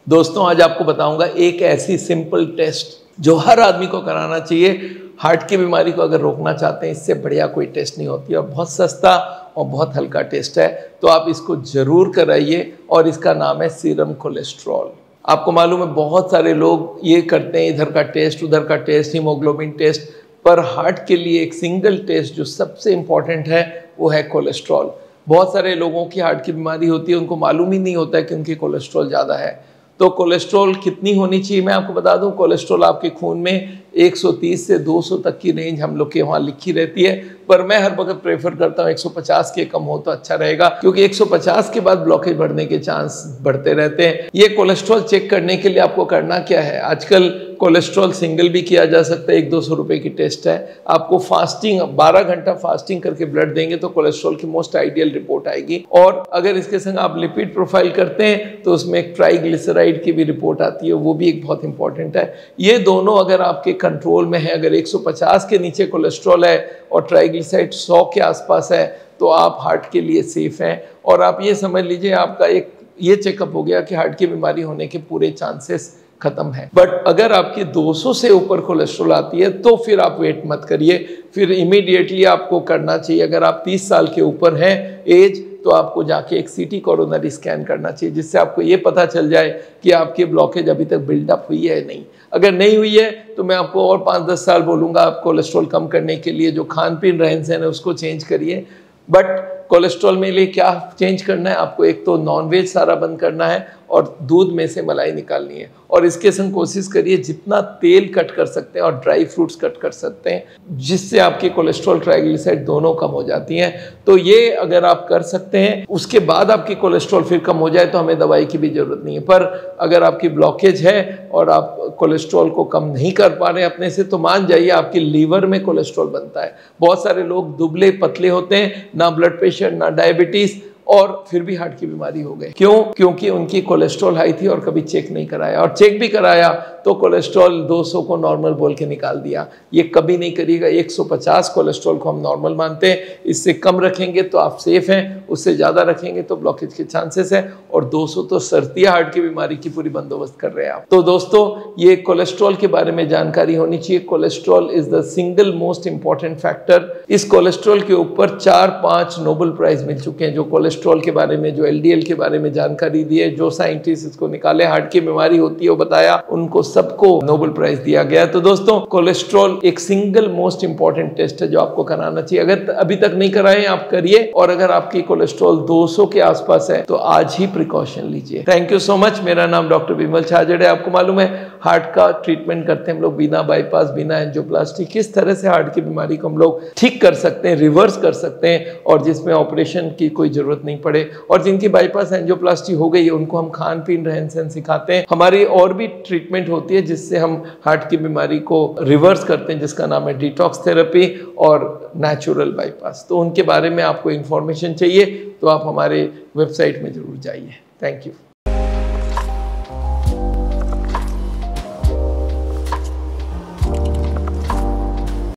दोस्तों आज आपको बताऊंगा एक ऐसी सिंपल टेस्ट जो हर आदमी को कराना चाहिए। हार्ट की बीमारी को अगर रोकना चाहते हैं, इससे बढ़िया कोई टेस्ट नहीं होती और बहुत सस्ता और बहुत हल्का टेस्ट है, तो आप इसको जरूर कराइए और इसका नाम है सीरम कोलेस्ट्रॉल। आपको मालूम है बहुत सारे लोग ये करते हैं, इधर का टेस्ट उधर का टेस्ट, हीमोग्लोबिन टेस्ट, पर हार्ट के लिए एक सिंगल टेस्ट जो सबसे इम्पॉर्टेंट है वो है कोलेस्ट्रॉल। बहुत सारे लोगों की हार्ट की बीमारी होती है, उनको मालूम ही नहीं होता है कि उनकी कोलेस्ट्रॉल ज़्यादा है। तो कोलेस्ट्रॉल कितनी होनी चाहिए मैं आपको बता दूं। कोलेस्ट्रॉल आपके खून में 130 से 200 तक की रेंज हम लोग के वहाँ लिखी रहती है, पर मैं हर वक्त प्रेफर करता हूँ 150 के कम हो तो अच्छा रहेगा, क्योंकि 150 के बाद ब्लॉकेज बढ़ने के चांस बढ़ते रहते हैं। ये कोलेस्ट्रॉल चेक करने के लिए आपको करना क्या है, आजकल कोलेस्ट्रॉल सिंगल भी किया जा सकता है, 100-200 रुपए की टेस्ट है। आपको फास्टिंग 12 घंटा फास्टिंग करके ब्लड देंगे तो कोलेस्ट्रॉल की मोस्ट आइडियल रिपोर्ट आएगी। और अगर इसके संग आप लिपिड प्रोफाइल करते हैं तो उसमें एक ट्राइग्लिसराइड की भी रिपोर्ट आती है, वो भी एक बहुत इंपॉर्टेंट है। ये दोनों अगर आपके कंट्रोल में है, अगर 150 के नीचे कोलेस्ट्रॉल है और ट्राइग्लिसराइड 100 के आसपास है, तो आप हार्ट के लिए सेफ हैं। और आप ये समझ लीजिए आपका एक ये चेकअप हो गया कि हार्ट की बीमारी होने के पूरे चांसेस खत्म है। बट अगर आपकी 200 से ऊपर कोलेस्ट्रॉल आती है तो फिर आप वेट मत करिए, फिर इमीडिएटली आपको करना चाहिए। अगर आप 30 साल के ऊपर हैं एज, तो आपको जाके एक सीटी कोरोनरी स्कैन करना चाहिए, जिससे आपको ये पता चल जाए कि आपकी ब्लॉकेज अभी तक बिल्डअप हुई है नहीं। अगर नहीं हुई है तो मैं आपको और 5-10 साल बोलूँगा आप कोलेस्ट्रॉल कम करने के लिए जो खान पीन रहन सहन है उसको चेंज करिए। बट कोलेस्ट्रॉल में लिए क्या चेंज करना है आपको, एक तो नॉनवेज सारा बंद करना है और दूध में से मलाई निकालनी है, और इसके संग कोशिश करिए जितना तेल कट कर सकते हैं और ड्राई फ्रूट्स कट कर सकते हैं, जिससे आपके कोलेस्ट्रॉल ट्राइग्लिसराइड दोनों कम हो जाती हैं। तो ये अगर आप कर सकते हैं, उसके बाद आपकी कोलेस्ट्रॉल फिर कम हो जाए तो हमें दवाई की भी जरूरत नहीं है। पर अगर आपकी ब्लॉकेज है और आप कोलेस्ट्रॉल को कम नहीं कर पा रहे हैं अपने से, तो मान जाइए आपके लीवर में कोलेस्ट्रॉल बनता है। बहुत सारे लोग दुबले पतले होते हैं, ना ब्लड प्रेशर ना डायबिटीज, और फिर भी हार्ट की बीमारी हो गई। क्यों? क्योंकि उनकी कोलेस्ट्रॉल हाई थी और कभी चेक नहीं कराया, और चेक भी कराया तो कोलेस्ट्रॉल 200 को नॉर्मल बोल के निकाल दिया। ये कभी नहीं करिएगा। 150 कोलेस्ट्रॉल को हम नॉर्मल मानते हैं, इससे कम रखेंगे तो आप सेफ हैं, उससे ज़्यादा रखेंगे तो ब्लॉकेज के चांसेस है, और 200 तो सर्दी हार्ट की बीमारी की पूरी बंदोबस्त कर रहे हैं आप। तो दोस्तों ये कोलेस्ट्रॉल के बारे में जानकारी होनी चाहिए। Cholesterol is the single most important factor. इस कोलेस्ट्रॉल के ऊपर 4-5 नोबेल प्राइज मिल चुके हैं, जो कोलेस्ट्रॉल के बारे में, जो एलडीएल के बारे में जानकारी दी है, जो साइंटिस्ट इसको निकाले, हार्ट की बीमारी होती है वो बताया, उनको सबको नोबेल प्राइज दिया गया। तो दोस्तों कोलेस्ट्रॉल एक सिंगल मोस्ट इंपॉर्टेंट टेस्ट है जो आपको कराना चाहिए। अगर अभी तक नहीं कराए आप करिए, और अगर आपकी कोलेस्ट्रॉल 200 के आसपास है तो आज ही प्रिकॉशन लीजिए। Thank you so much. मेरा नाम डॉक्टर विमल छाजड़े। आपको मालूम है हार्ट का ट्रीटमेंट करते हैं हम लोग बिना बाईपास, बिना एंजियोप्लास्टी। किस तरह से हार्ट की बीमारी को हम लोग ठीक कर सकते हैं, रिवर्स कर सकते हैं, और जिसमें ऑपरेशन की कोई जरूरत नहीं पड़े। और जिनकी बाईपास एंजियोप्लास्टी हो गई है उनको हम खान पीन रहन सहन सिखाते हैं। हमारी और भी ट्रीटमेंट होती है जिससे हम हार्ट की बीमारी को रिवर्स करते हैं, जिसका नाम है डिटॉक्स थेरेपी और नेचुरल बाईपास। तो उनके बारे में आपको इंफॉर्मेशन चाहिए तो आप हमारे वेबसाइट में जरूर जाइए। Thank you.